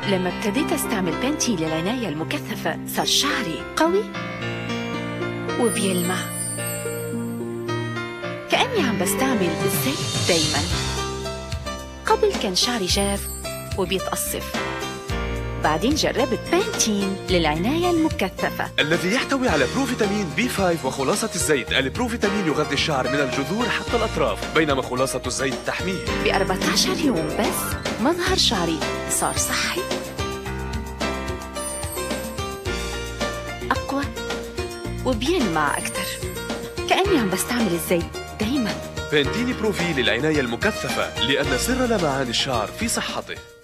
لما ابتديت استعمل بنتين للعناية المكثفة صار شعري قوي وبيلمع كأني عم بستعمل الزيت دايما. قبل كان شعري جاف وبيتقصف، بعدين جربت بنتين للعناية المكثفة الذي يحتوي على بروفيتامين B5 وخلاصة الزيت. البروفيتامين يغذي الشعر من الجذور حتى الأطراف، بينما خلاصة الزيت تحميه. ب 14 يوم بس مظهر شعري صار صحي، أقوى وبيلمع أكثر كأني عم بستعمل الزيت دايما. بنتين بروفي للعناية المكثفة، لأن سر لمعان الشعر في صحته.